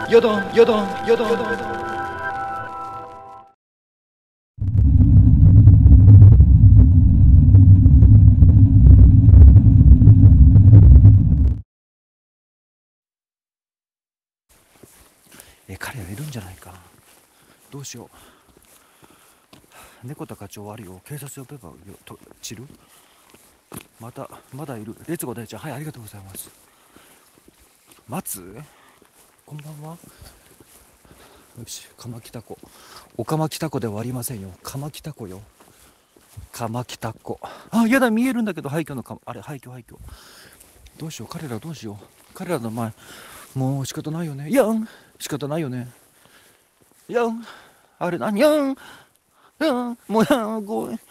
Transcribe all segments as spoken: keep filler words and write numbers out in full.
よどんよどんよどんよどん。え、彼らいるんじゃないか。どうしよう。猫と課長悪いよ。警察呼べばよと散る。またまだいる。列語大ちゃん、はい、ありがとうございます。松こんばんは。よし、カマキタコ。おかまきたこではありませんよ。カマキタコよ。カマキタコ。あ、やだ、見えるんだけど、廃墟のか、あれ、廃墟、廃墟。どうしよう、彼らどうしよう。彼らの前、もう仕方ないよね。いやん、仕方ないよね。いやん、あれ何やん、いやん、もうやん、ごめん。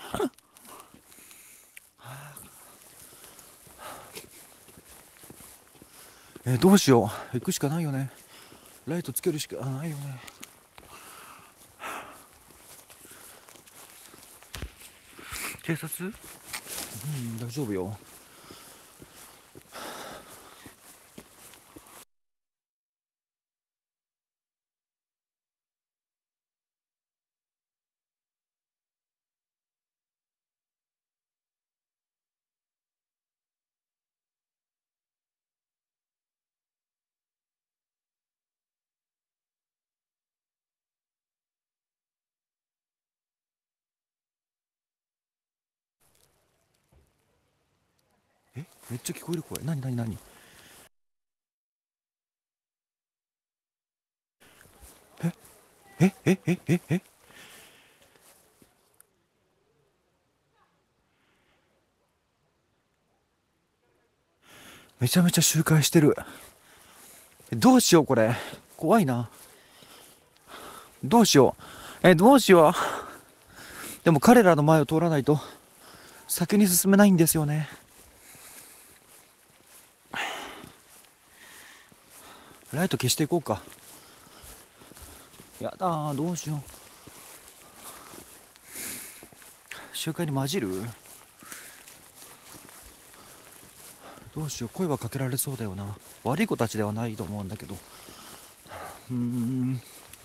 え、どうしよう。行くしかないよね。ライトつけるしかないよね。警察？うん、大丈夫よ。え、めっちゃ聞こえる声。なになになに。ええええええ。めちゃめちゃ周回してる。どうしようこれ。怖いな。どうしよう。え、どうしよう。でも彼らの前を通らないと先に進めないんですよね。ライト消していこうか。やだー、どうしよう。周回に混じる。どうしよう。声はかけられそうだよな。悪い子たちではないと思うんだけど。うーん、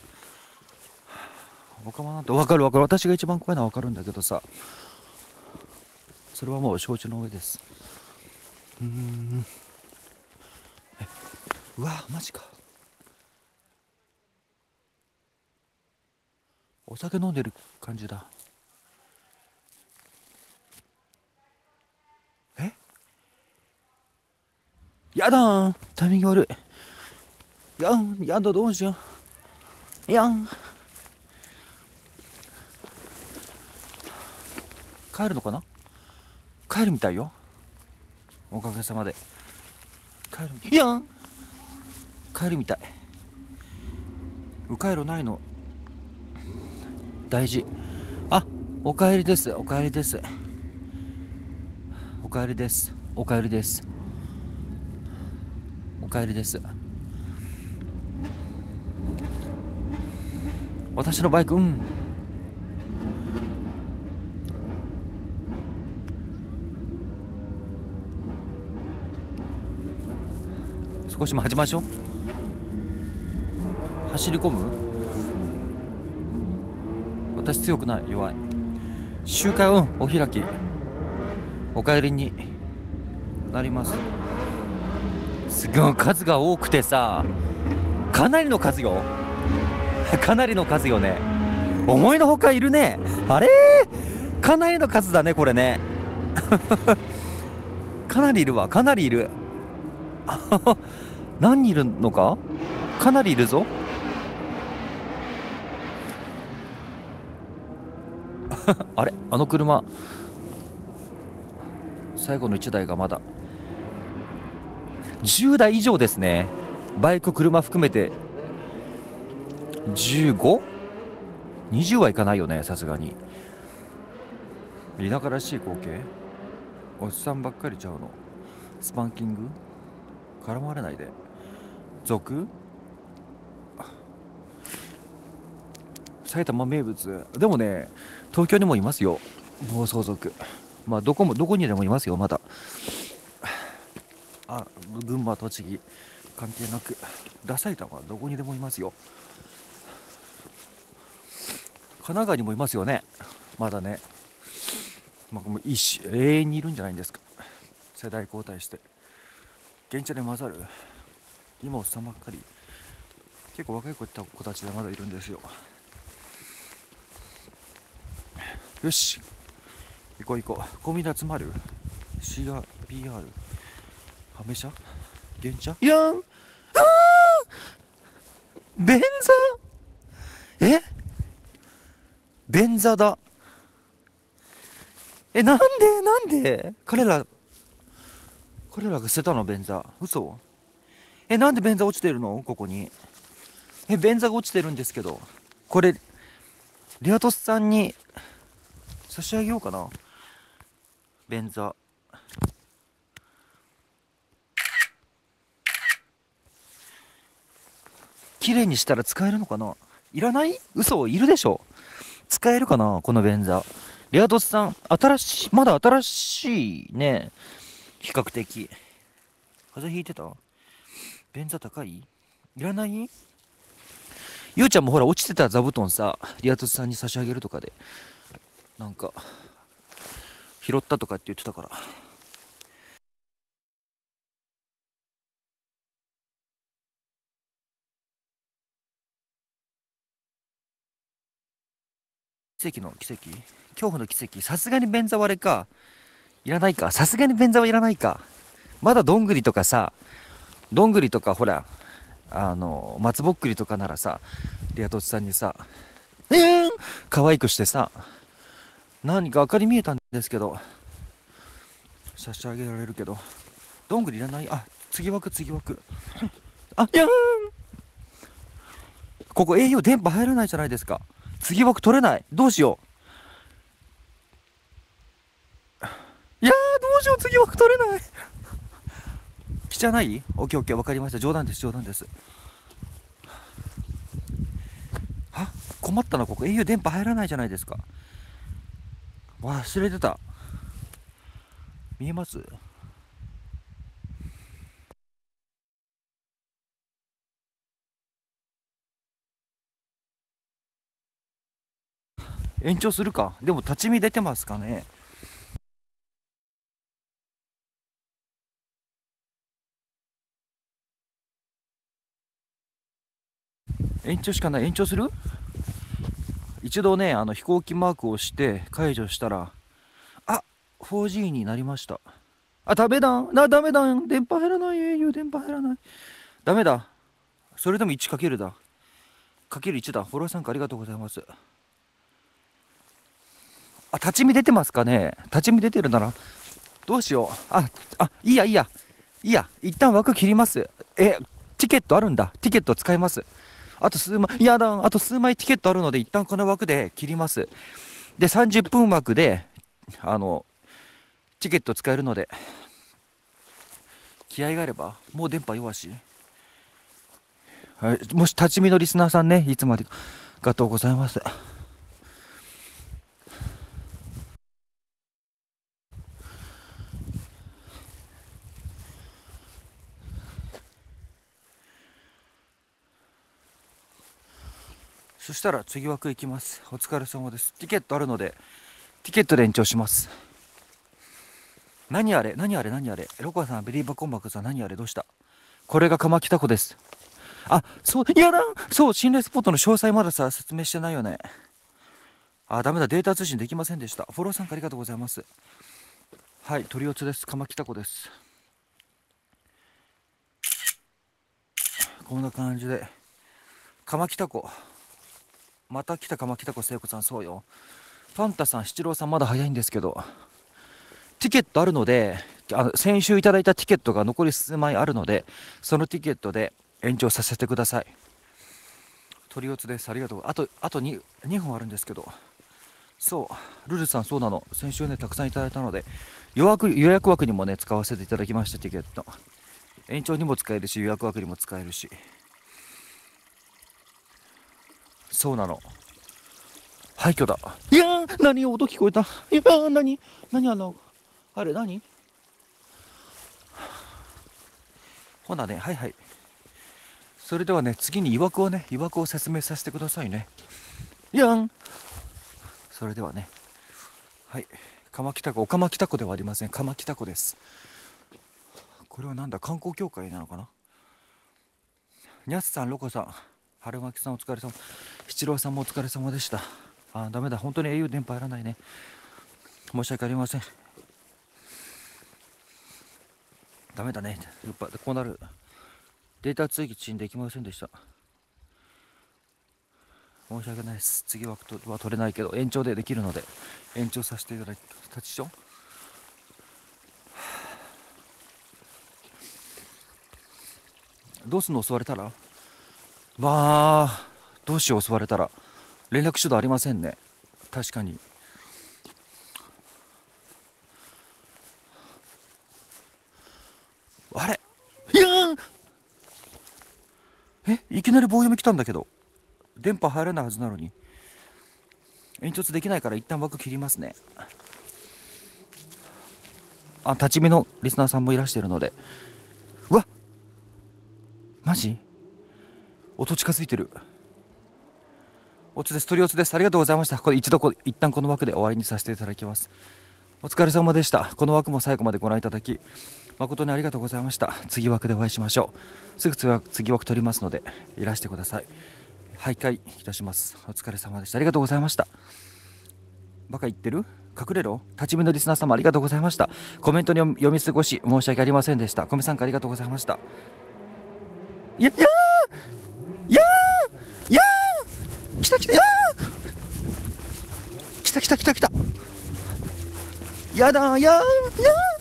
おかまなんて分かる分かる。私が一番怖いのは分かるんだけどさ、それはもう承知の上です。うーん、え、うわマジか。お酒飲んでる感じだ。え、やだーん、タイミング悪い。やん、やだ、どうしよう。やん、帰るのかな。帰るみたいよ。おかげさまで帰る。いやん、帰るみたい。迂回路ないの大事。あ、おかえりです。おかえりです。おかえりです。おかえりです。おかえりです。私のバイク、うん、少し待ちましょう。走り込む。私強くない、弱い。周回、うん、お開き。お帰りになります。すごい数が多くてさ、かなりの数よ。かなりの数よね。思いのほかいるね。あれー、かなりの数だねこれね。かなりいるわ、かなりいる。何人いるのか。かなりいるぞ。あれ、あの車、最後のいちだいがまだじゅうだい以上ですね。バイク車含めて じゅうご？ にじゅう はいかないよね、さすがに。田舎らしい光景。おっさんばっかりちゃうの。スパンキング絡まれないで。族埼玉名物。でもね、東京にもいますよ、暴走族。まあどこもどこにでもいますよまだ。あ、群馬、栃木、 関係なく、ダサい玉はどこにでもいますよ。神奈川にもいますよね、まだね。まあ、もう一し永遠にいるんじゃないんですか。世代交代して現地で混ざる今おっさんばっかり。結構若い子たちがまだいるんですよ。よし行こう行こう。ゴミで集まる シーアール、ピーアール、ハメ車、原茶、いやん、あー便座、え便座だ。え、なんでなんで彼ら彼らが捨てたの便座。嘘。え、なんで便座落ちてるのここに。え、便座が落ちてるんですけど、これリアトスさんに差し上げようかな。便座綺麗にしたら使えるのかな。いらない。嘘、いるでしょ。使えるかなこの便座。リアトスさん、新しい、まだ新しいね。比較的風邪ひいてた。便座高い。いらない。ゆうちゃんもほら落ちてた座布団さ、リアトスさんに差し上げるとかでなんか拾ったとかって言ってたから。奇跡の奇跡、恐怖の奇跡。さすがに便座はあれか、いらないか。さすがに便座はいらないか。まだどんぐりとかさ、どんぐりとかほら、あの松ぼっくりとかならさ、リアトチさんにさ、えー、可愛くしてさ、何か明かり見えたんですけど差し上げられるけど、どんぐりいらない。あ、次枠次枠あ、いやー、ここ エーユー 電波入らないじゃないですか。次枠取れない。どうしよう。いやー、どうしよう、次枠取れない。汚い。オッケーオッケー、分かりました。冗談です冗談です。あ、困ったな。ここ エーユー 電波入らないじゃないですか。忘れてた。見えます。延長するか。でも立ち見出てますかね。延長しかない。延長する。一度ね、あの飛行機マークをして解除したら、あ、フォージー になりました。あ、ダメだ。な、ダメだ。電波入らない。au 電波入らない。ダメだ。それでも いちかける だ。かけるいちだ。フォロワー参加ありがとうございます。あ、立ち見出てますかね。立ち見出てるなら、どうしよう。あ、あ、いいや、いいや。いいや。一旦枠切ります。え、ティケットあるんだ。ティケット使います。あと数枚、いやだ、あと数枚ティケットあるので、一旦この枠で切ります。で、さんじゅっぷん枠で、あの、チケット使えるので、気合があれば、もう電波弱し。はい、もし立ち見のリスナーさんね、いつまでありがとうございます。そしたら次枠行きます。お疲れ様です。ティケットあるので、ティケットで延長します。何あれ何あれ何あれ、ロコアさん、ベリーバコンバックさん、何あれ、どうした。これがカマキタコです。あ、そう、いやだ、そう、心霊スポットの詳細まださ、説明してないよね。あ、ダメだ、データ通信できませんでした。フォロー参加ありがとうございます。はい、鳥四つです。カマキタコです。こんな感じで、カマキタコ。また来た。カマキタコ聖子さん、そうよ。ファンタさん、七郎さん、まだ早いんですけど、ティケットあるので、あの先週いただいたティケットが残り数枚あるので、そのティケットで延長させてください。鳥四つです。ありがとう。あと、あと 2, にほんあるんですけど、そう、ルルさん、そうなの。先週ね、たくさんいただいたので、予約予約枠にもね、使わせていただきました。ティケット。延長にも使えるし、予約枠にも使えるし。そうなの。廃墟だ。いやー、何音聞こえた。いやー、何何あの、あれ何ほなね、はいはい。 それではね、次に曰くをね、曰くを説明させてくださいね。やん。それではね、はい、鎌北湖、おかま北湖ではありません。鎌北湖です。これはなんだ、観光協会なのかな。にゃつさん、ロコさん、春巻さんお疲れ様、七郎さんもお疲れ様でした。あ、ダメだ、本当に エーユー 電波入らないね。申し訳ありません。ダメだね、やっぱこうなる。データ追記できませんでした。申し訳ないです。次はは取れないけど、延長でできるので、延長させていただきたちしょ。どうすんの、襲われたら。まあ、どうしよう、襲われたら。連絡手段ありませんね。確かに。あれ、いやー、え、いきなり棒読み来たんだけど、電波入らないはずなのに。煙突できないから一旦枠切りますね。あ、立ち見のリスナーさんもいらしているので。うわ、マジ音近づいてる。おつです、鳥おつです。ありがとうございました。これ一度こ一旦この枠で終わりにさせていただきます。お疲れ様でした。この枠も最後までご覧いただき誠にありがとうございました。次枠でお会いしましょう。すぐ次枠、次枠取りますのでいらしてください。徘徊いたします。お疲れ様でした。ありがとうございました。バカ言ってる？隠れろ。立ち見のリスナー様ありがとうございました。コメントに読み過ごし申し訳ありませんでした。米参加ありがとうございました。いやいやーいやーいやー来た来た、いやー来た来た来た来た、やだー、やーやー